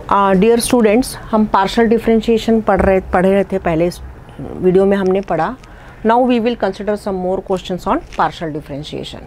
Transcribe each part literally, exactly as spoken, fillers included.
Dear students, हम partial differentiation पढ़ रहे पढ़ रहे थे पहले वीडियो में हमने पढ़ा. Now we will consider some more questions on partial differentiation.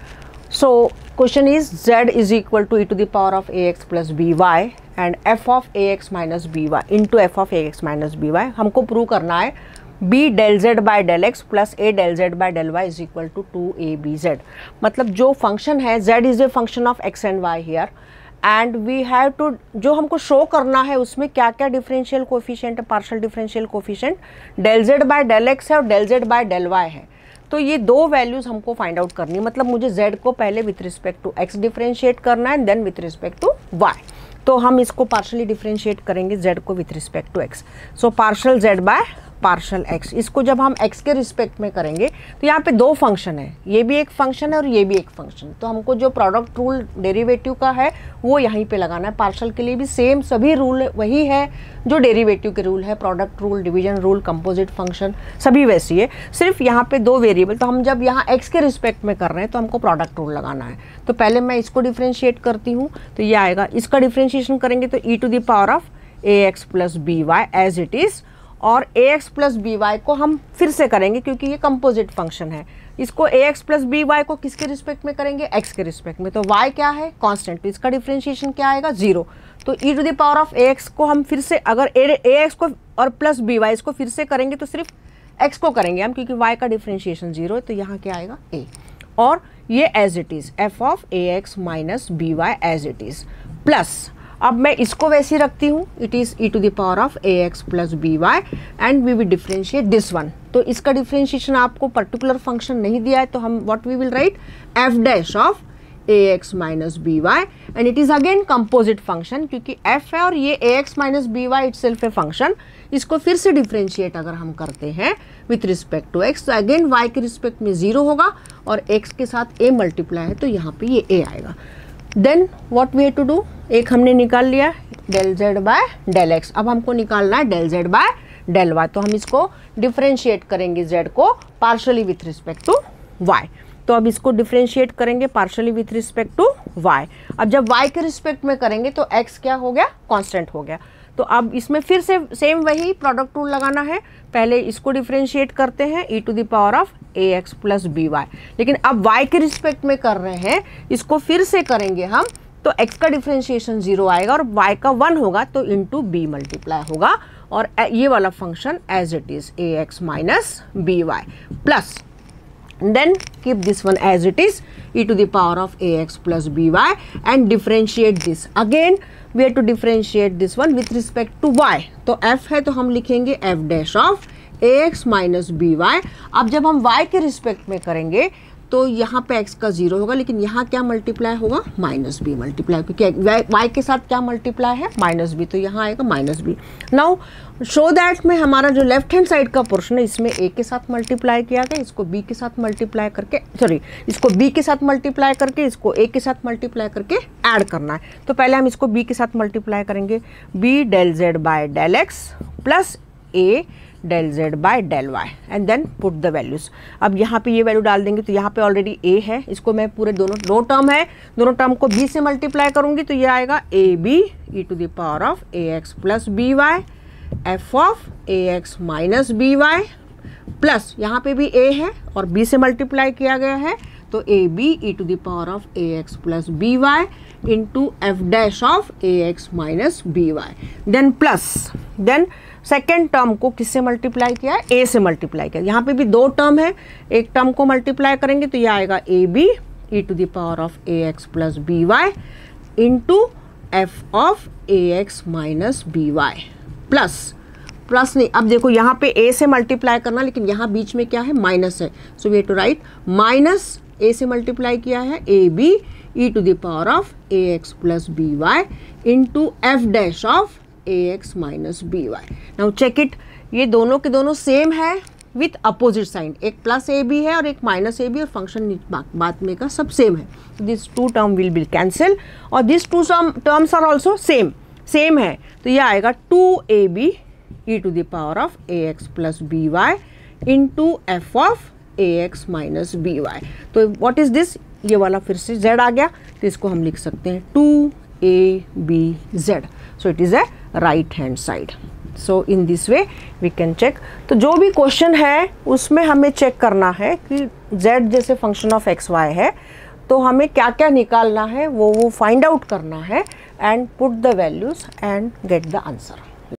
So question is z is equal to e to the power of a x plus b y and f of a x minus b y into f of a x minus b y. हमको prove करना है b del z by del x plus a del z by del y is equal to two a b Z. मतलब जो function है z is a function of x and y here and we have to, जो हमको show करना है उसमें क्या क्या डिफरेंशियल कोफिशिएंट है, partial differential coefficient del z by del x है और del z by del y है. तो ये दो वैल्यूज हमको फाइंड आउट करनी है. मतलब मुझे z को पहले with respect to x differentiate करना है and then with respect to y. तो हम इसको पार्शियली डिफरेंशिएट करेंगे z को with respect to x. So partial z by partial x. इसको जब हम x के रिस्पेक्ट में करेंगे तो यहाँ पे दो फंक्शन है, ये भी एक फंक्शन है और ये भी एक फंक्शन. तो हमको जो प्रोडक्ट रूल डेरिवेटिव का है वो यहीं पे लगाना है. पार्शियल के लिए भी सेम सभी रूल वही है जो डेरिवेटिव के रूल है. Product rule, division rule, composite function सभी वैसी है, सिर्फ यहाँ पे दो वेरिएबल. तो हम जब यहाँ x के रिस्पेक्ट में कर रहे हैं तो हमको प्रोडक्ट रूल लगाना है. तो पहले मैं इसको डिफ्रेंशिएट करती हूँ. तो ये आएगा, इसका डिफ्रेंशिएशन करेंगे तो e to the power of a x plus b y as it is, और ax प्लस बी वाई को हम फिर से करेंगे क्योंकि ये कंपोजिट फंक्शन है. इसको ax प्लस बी वाई को किसके रिस्पेक्ट में करेंगे, x के रिस्पेक्ट में. तो y क्या है, कांस्टेंट. तो इसका डिफरेंशिएशन क्या आएगा, जीरो. तो e to the power of ax को हम फिर से, अगर ax को और प्लस बी वाई इसको फिर से करेंगे तो सिर्फ x को करेंगे हम क्योंकि y का डिफरेंशिएशन जीरो है. तो यहाँ क्या आएगा, a. और ये as it is f of ax minus b y as it is plus, अब मैं इसको वैसे रखती हूँ, it is e to the power of a x plus b y and we will differentiate this one. तो इसका differentiation आपको particular function नहीं दिया है तो हम what we will write, f dash of a x minus b y and it is again composite function क्योंकि f है और ये a x minus b y itself है फंक्शन. इसको फिर से डिफरेंशिएट अगर हम करते हैं विथ रिस्पेक्ट टू x तो अगेन y के रिस्पेक्ट में जीरो होगा और x के साथ a मल्टीप्लाई है तो यहाँ पे ये a आएगा. Then what we have to do, एक हमने निकाल लिया del z by del x. अब हमको निकालना है del z by del y. तो हम इसको डिफरेंशिएट करेंगे z को partially with respect to y. तो अब इसको डिफरेंशिएट करेंगे partially with respect to y. अब जब y के रिस्पेक्ट में करेंगे तो x क्या हो गया, कांस्टेंट हो गया. तो अब इसमें फिर से सेम वही प्रोडक्ट रूल लगाना है. पहले इसको डिफरेंशिएट करते हैं e to the power of a x plus b y, लेकिन अब y के रिस्पेक्ट में कर रहे हैं, इसको फिर से करेंगे हम तो x का डिफरेंशिएशन जीरो आएगा और y का वन होगा तो इंटू बी मल्टीप्लाई होगा और ये वाला function as it is a x minus b y plus then keep this one as it is e to the power of ax plus by and differentiate this. Again we have to differentiate this one with respect to y. तो f है तो हम लिखेंगे f dash of ax minus by. अब जब हम y के रिस्पेक्ट में करेंगे तो यहाँ पे x का जीरो होगा, लेकिन यहाँ क्या मल्टीप्लाई होगा, माइनस बी मल्टीप्लाई, क्योंकि y के साथ क्या मल्टीप्लाई है, माइनस बी. तो यहाँ आएगा minus b. Now show that में हमारा जो लेफ्ट हैंड साइड का पोर्शन है इसमें a के साथ मल्टीप्लाई किया गया, इसको b के साथ मल्टीप्लाई करके, सॉरी इसको b के साथ मल्टीप्लाई करके इसको a के साथ मल्टीप्लाई करके ऐड करना है. तो पहले हम इसको b के साथ मल्टीप्लाई करेंगे, b del z by del x plus a del z by del y and then put the values. अब यहाँ पे ये वैल्यू डाल देंगे तो यहाँ पे ऑलरेडी a है, इसको मैं पूरे दोनों दो टर्म है, दोनों टर्म को b से मल्टीप्लाई करूँगी तो ये आएगा a b e to the power of a x plus b y f of a x minus b y plus यहाँ पे भी a है और b से मल्टीप्लाई किया गया है तो a b e to the power of a x plus b y into f dash of a x minus b y. Then plus then second term को किससे मल्टीप्लाई किया है, a से मल्टीप्लाई किया. यहाँ पे भी दो टर्म है, एक टर्म को मल्टीप्लाई करेंगे तो ये आएगा a b e to the power of a x plus b y into f of a x minus b y plus plus नहीं, अब देखो यहाँ पे a से मल्टीप्लाई करना, लेकिन यहाँ बीच में क्या है, माइनस है. So we have to write minus a से मल्टीप्लाई किया है a b e to the power of a x plus b y into f dash of a x minus b y. Now check it, ये दोनों के दोनों same है with opposite sign. एक plus a b है और एक minus a b और फंक्शन बाद में का सब सेम है. This two term will be cancel और this two terms are also same same है. तो ये आएगा two a b e to the power of a x plus b y into f of a x minus b y. तो what is this, ये वाला फिर से z आ गया तो इसको हम लिख सकते हैं two a b z. So it is a right hand side. So in this way we can check. तो जो भी क्वेश्चन है उसमें हमें चेक करना है कि z जैसे फंक्शन ऑफ एक्स वाई है तो हमें क्या क्या निकालना है वो वो फाइंड आउट करना है and put the values and get the answer.